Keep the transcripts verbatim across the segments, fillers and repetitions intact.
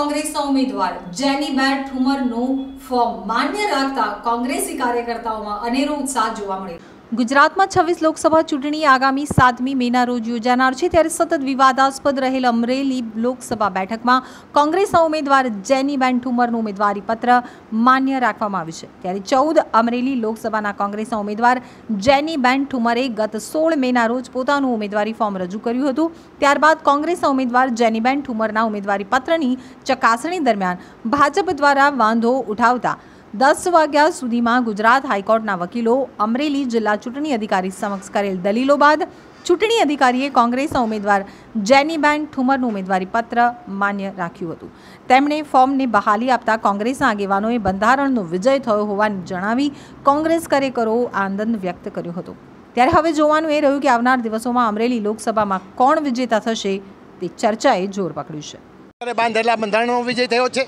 કોંગ્રેસના ઉમેદવાર જેનીબેન ઠુમરનું ફોર્મ માન્ય રાખતા કોંગ્રેસી કાર્યકર્તાઓમાં અનેરો ઉત્સાહ જોવા મળ્યો। ગુજરાતમાં છવ્વીસ લોકસભા ચૂંટણી આગામી સાતમી મેના રોજ યોજાનાર છે, ત્યારે સતત વિવાદાસ્પદ રહેલ અમરેલી લોકસભા બેઠકમાં કોંગ્રેસના ઉમેદવાર જેનીબેન ઠુમરનું ઉમેદવારી પત્ર માન્ય રાખવામાં આવ્યું છે। ત્યારે ચૌદ અમરેલી લોકસભાના કોંગ્રેસના ઉમેદવાર જેનીબેન ઠુમરે ગત સોળ મેના રોજ પોતાનું ઉમેદવારી ફોર્મ રજૂ કર્યું હતું। ત્યારબાદ કોંગ્રેસના ઉમેદવાર જેનીબેન ઠુમરના ઉમેદવારી પત્રની ચકાસણી દરમિયાન ભાજપ દ્વારા વાંધો ઉઠાવતા દસ વાગ્યા સુધીમાં ગુજરાત હાઈકોર્ટના વકીલો અમરેલી જિલ્લા ચૂંટણી અધિકારી સમક્ષ કરેલ દલીલો બાદ ચૂંટણી અધિકારીએ કોંગ્રેસના ઉમેદવાર જેનીબેન ઠુમરનું ઉમેદવારી પત્ર માન્ય રાખ્યું હતું। તેમણે ફોર્મને બહાલી આપતા કોંગ્રેસના આગેવાનોએ બંધારણનો વિજય થયો હોવાનું જણાવી કોંગ્રેસ કાર્યકરો આનંદ વ્યક્ત કર્યો હતો। ત્યારે હવે જોવાનું એ રહ્યું કે આવનાર દિવસોમાં અમરેલી લોકસભામાં કોણ વિજેતા થશે તે ચર્ચાએ જોર પકડ્યું છે। બાંધેલા બંધારણનો વિજય થયો છે।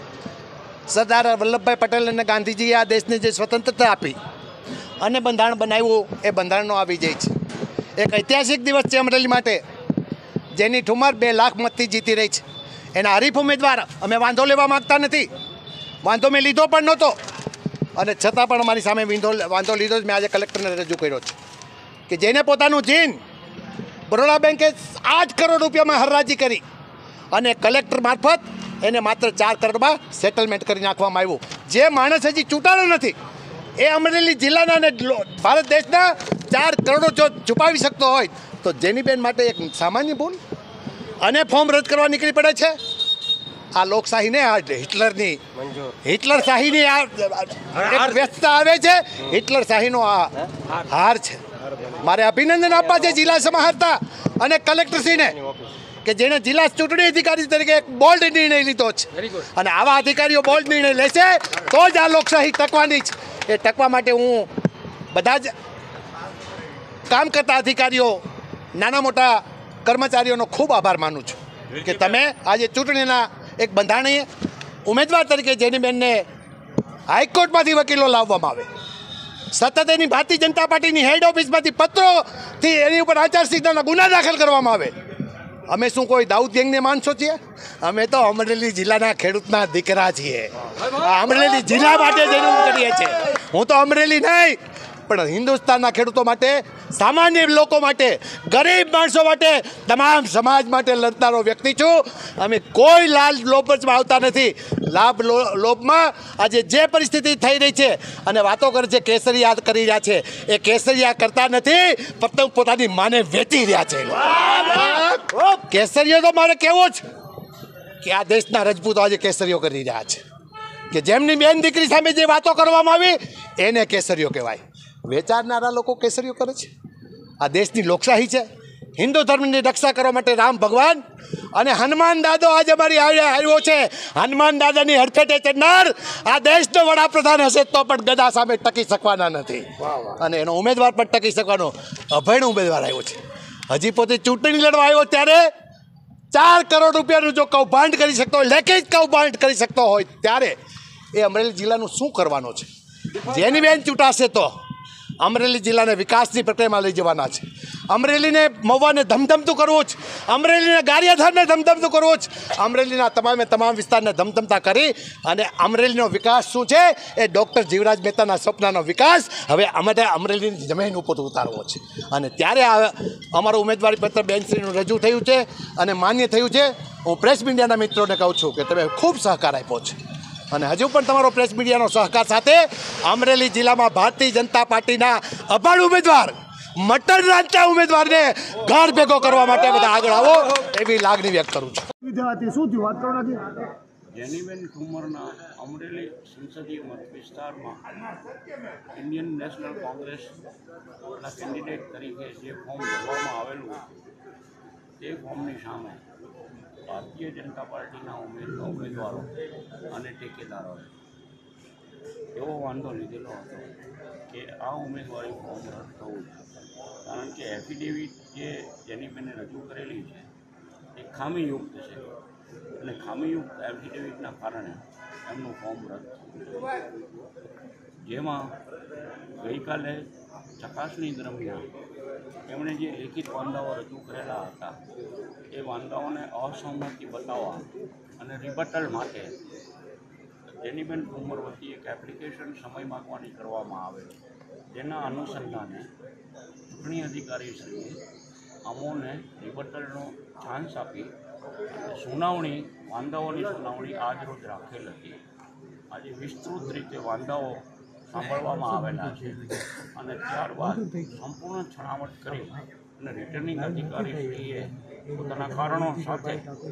સરદાર વલ્લભભાઈ પટેલ અને ગાંધીજીએ આ દેશને જે સ્વતંત્રતા આપી અને બંધારણ બનાવ્યું, એ બંધારણનો આ વિજય છે। એક ઐતિહાસિક દિવસ છે અમરેલી માટે। જેની ઠુમર બે લાખ મતથી જીતી રહી છે। એના હરીફ ઉમેદવાર અમે વાંધો લેવા માગતા નથી, વાંધો મેં લીધો પણ નહોતો, અને છતાં પણ અમારી સામે વિંધો વાંધો લીધો જ મેં આજે કલેક્ટરને રજૂ કર્યો છે કે જેને પોતાનું જીન બરોડા બેંકે આઠ કરોડ રૂપિયામાં હરાજી કરી અને કલેક્ટર મારફત એને માત્ર ચાર કરોડમાં સેટલમેન્ટ કરી નાખવામાં આવ્યું। જે માણસ હજી ચૂંટાણો નથી એ અમરેલી જિલ્લાના અને ભારત દેશના ચાર કરોડો જો છુપાવી શકતો હોય તો જેનીબેન માટે એક સામાન્ય ભૂલ અને ફોર્મ રદ કરવા નીકળી પડે છે। આ લોકશાહીને આ હિટલરની હિટલર શાહીની આ વ્યસ્તતા આવે છે, હિટલર શાહીનો આ હાર છે। મારે અભિનંદન આપવા છે જિલ્લા સમાહર્તા અને કલેક્ટરશ્રીને કે જેણે જિલ્લા ચૂંટણી અધિકારી તરીકે એક બોલ્ડ નિર્ણય લીધો છે, અને આવા અધિકારીઓ બોલ્ડ નિર્ણય લેશે તો જ આ લોકશાહી ટકવાની છે। એ ટકવા માટે હું બધા જ કામ કરતા અધિકારીઓ, નાના મોટા કર્મચારીઓનો ખૂબ આભાર માનું છું કે તમે આજે ચૂંટણીના એક બંધારણીય ઉમેદવાર તરીકે જેનીબેનને હાઈકોર્ટમાંથી વકીલો લાવવામાં આવે, સતત એની ભારતીય જનતા પાર્ટીની હેડ ઓફિસમાંથી પત્રોથી એની ઉપર આચારસંહિતાના ગુના દાખલ કરવામાં આવે। અમે શું કોઈ દાઉદ ગેંગને માણસો છીએ? અમે તો અમરેલી જિલ્લાના ખેડૂતના દીકરા છીએ। અમરેલી જિલ્લા માટે જરૂર કરીએ છીએ। હું તો અમરેલી નહીં પણ હિન્દુસ્તાનના ખેડૂતો માટે, સામાન્ય લોકો માટે, ગરીબ માણસો માટે, તમામ સમાજ માટે લડનારો વ્યક્તિ છું। અમે કોઈ લાલ લોભમાં આવતા નથી। લાભ લોભમાં આજે જે પરિસ્થિતિ થઈ રહી છે અને વાતો કરે છે કેસરિયા કરી રહ્યા છે, એ કેસરિયા કરતા નથી, ફક્ત પોતાની માને વેચી રહ્યા છે। કેસરીઓ તો મારે કહેવો જ કે આ દેશના રજપૂતો આજે કેસરીઓ કરી રહ્યા છે કે જેમની બેન દીકરી સામે જે વાતો કરવામાં આવી એને કેસરીઓ કહેવાય। વેચારનારા લોકો કેસરીઓ કરે છે। આ દેશની લોકશાહી છે। હિન્દુ ધર્મની રક્ષા કરવા માટે રામ ભગવાન અને હનુમાન દાદો આજે અમારી આવ્યો છે। હનુમાન દાદાની હડફેટે ચડનાર આ દેશનો વડાપ્રધાન હશે તો પણ ગદા સામે ટકી શકવાના નથી, અને એનો ઉમેદવાર પણ ટકી શકવાનો અભયનો ઉમેદવાર આવ્યો છે। હજી પોતે ચૂંટણી લડવા આવ્યો ત્યારે ચાર કરોડ રૂપિયાનું જો કૌભાંડ કરી શકતો હોય, લેખિત કૌભાંડ કરી શકતો હોય, ત્યારે એ અમરેલી જિલ્લાનું શું કરવાનો છે? જેનીબેન ચૂંટાશે તો અમરેલી જિલ્લાને વિકાસની પ્રક્રિયામાં લઈ જવાના છે। અમરેલીને મહુવાને ધમધમતું કરવું છે, અમરેલીને ગારિયાધારને ધમધમતું કરવું છે, અમરેલીના તમામે તમામ વિસ્તારને ધમધમતા કરી અને અમરેલીનો વિકાસ શું છે એ ડૉક્ટર જીવરાજ મહેતાના સપનાનો વિકાસ હવે અમારે અમરેલીની જમીન ઉપર ઉતારવો છે। અને ત્યારે આ અમારું ઉમેદવારી પત્ર બેનશ્રીનું રજૂ થયું છે અને માન્ય થયું છે। હું પ્રેસ મીડિયાના મિત્રોને કહું છું કે તમે ખૂબ સહકાર આપ્યો છે, અને હજુ પણ તમારો પ્રેસ મીડિયાનો સહકાર સાથે અમરેલી જિલ્લામાં ભારતીય જનતા પાર્ટીના અભાણ ઉમેદવાર, મટન રાંધતા ઉમેદવારને ઘર ભેગો કરવા માટે બધા આગળ આવો એવી લાગણી વ્યક્ત કરું છું। જેનીબેન ઠુમરના અમરેલી સંસદીય મત વિસ્તારમાં ઇન્ડિયન નેશનલ કોંગ્રેસના કેન્ડિડેટ તરીકે જે ફોર્મ ભરવામાં આવેલું તે ફોર્મની સામે ભારતીય જનતા પાર્ટીના ઉમેદવારો અને ટેકેદારોએ એવો વાંધો લીધેલો હતો કે આ ઉમેદવારી ફોર્મ રદ થવું છે, કારણ કે એફિડેવિટ જે જેનીબેને રજૂ કરેલી છે એ ખામીયુક્ત છે, અને ખામીયુક્ત એફિડેવિટના કારણે એમનું ફોર્મ રદ થયું, જેમાં ગઈકાલે ચકાસણી દરમિયાન એમણે જે લેખિત વાંધાઓ રજૂ કરેલા હતા એ વાંધાઓને અસહમતિ બતાવવા અને રિબટલ માટે જેનીબેન ઠુમર વતી એક એપ્લિકેશન સમય માગવાની કરવામાં આવેલ, જેના અનુસંધાને ચૂંટણી અધિકારીશ્રીએ અમોને રિબટલનો ચાન્સ આપી સુનાવણી વાંધાઓની સુનાવણી આજરોજ રાખેલ હતી. આજે વિસ્તૃત રીતે વાંધાઓ સાંભળવામાં આવેલા છે અને ત્યારબાદ સંપૂર્ણ છણાવટ કરી અને રિટર્નિંગ અધિકારીશ્રીએ પોતાના કારણો સાથે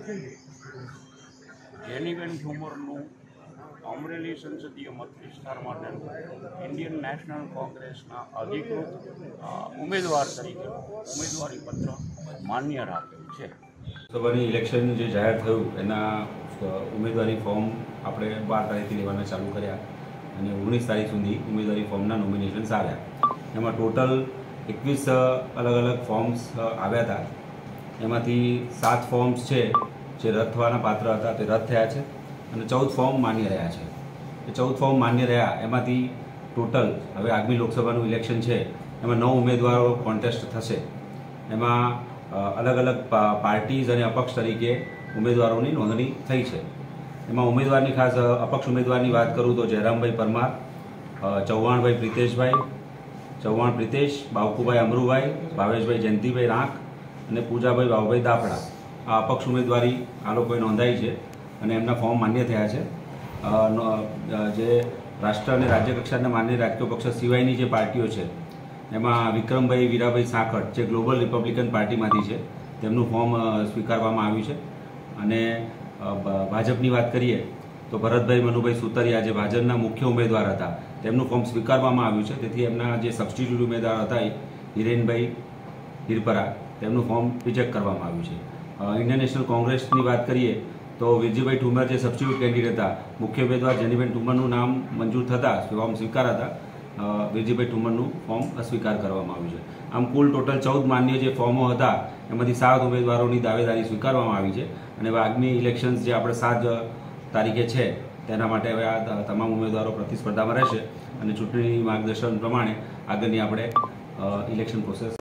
જેનીબેન ઠુમરનું અમરેલી સંસદીય મત વિસ્તાર માટેનું ઇન્ડિયન નેશનલ કોંગ્રેસના અધિકૃત ઉમેદવાર તરીકે ઉમેદવારી પત્ર માન્ય રાખેલ છે. લોકસભાની ઇલેક્શન જે જાહેર થયું એના ઉમેદવારી ફોર્મ આપણે બાર તારીખથી લેવાના ચાલુ કર્યા અને ઓગણીસ તારીખ સુધી ઉમેદવારી ફોર્મના નોમિનેશન્સ આવ્યા. એમાં ટોટલ એકવીસ અલગ અલગ ફોર્મ્સ આવ્યા હતા. એમાંથી સાત ફોર્મ્સ છે જે રદ થવાના પાત્ર હતા તે રદ થયા છે અને ચૌદ ફોર્મ માન્ય રહ્યા છે. એ ચૌદ ફોર્મ માન્ય રહ્યા એમાંથી ટોટલ હવે આગામી લોકસભાનું ઇલેક્શન છે એમાં નવ ઉમેદવારો કોન્ટેસ્ટ થશે. એમાં અલગ અલગ પાર્ટીઝ અને અપક્ષ તરીકે ઉમેદવારોની નોંધણી થઈ છે. એમાં ઉમેદવારની ખાસ અપક્ષ ઉમેદવારની વાત કરું તો જયરામભાઈ પરમાર, ચૌહાણભાઈ પ્રિતેશભાઈ, ચૌહાણ પ્રિતેશ, બાવકુભાઈ અમરુભાઈ, ભાવેશભાઈ જયંતિભાઈ રાંક અને પૂજાભાઈ બાબુભાઈ દાપડા આ અપક્ષ ઉમેદવારી આ લોકોએ નોંધાઈ છે અને એમના ફોર્મ માન્ય થયા છે. જે રાષ્ટ્ર અને રાજ્ય કક્ષાના માન્ય રાજકીય પક્ષ સિવાયની જે પાર્ટીઓ છે એમાં વિક્રમભાઈ વીરાભાઈ સાંખટ જે ગ્લોબલ રિપબ્લિકન પાર્ટીમાંથી છે તેમનું ફોર્મ સ્વીકારવામાં આવ્યું છે. અને ભાજપની વાત કરીએ તો ભરતભાઈ મનુભાઈ સુતરિયા જે ભાજપના મુખ્ય ઉમેદવાર હતા તેમનું ફોર્મ સ્વીકારવામાં આવ્યું છે. તેથી એમના જે સબસ્ટિટ્યૂટ ઉમેદવાર હતા હિરેનભાઈ હિરપરા તેમનું ફોર્મ રિજેક્ટ કરવામાં આવ્યું છે. ઇન્ડિયન નેશનલ કોંગ્રેસની વાત કરીએ તો વિરજીભાઈ ઠુમર જે સબસ્ટિટ્યૂટ કેન્ડિડેટ હતા, મુખ્ય ઉમેદવાર જેનીબેન ઠુમરનું નામ મંજૂર થતાં ફોર્મ સ્વીકારાતા વિરજીભાઈ ઠુમરનું ફોર્મ અસ્વીકાર કરવામાં આવ્યું છે. આમ કુલ ટોટલ ચૌદ માન્ય જે ફોર્મો હતા એમાંથી સાત ઉમેદવારોની દાવેદારી સ્વીકારવામાં આવી છે અને હવે આગામી ઇલેક્શન્સ જે આપણે સાત તારીખે છે તેના માટે હવે આ તમામ ઉમેદવારો પ્રતિસ્પર્ધામાં રહેશે અને ચૂંટણી માર્ગદર્શન પ્રમાણે આગળની આપણે ઇલેક્શન પ્રોસેસ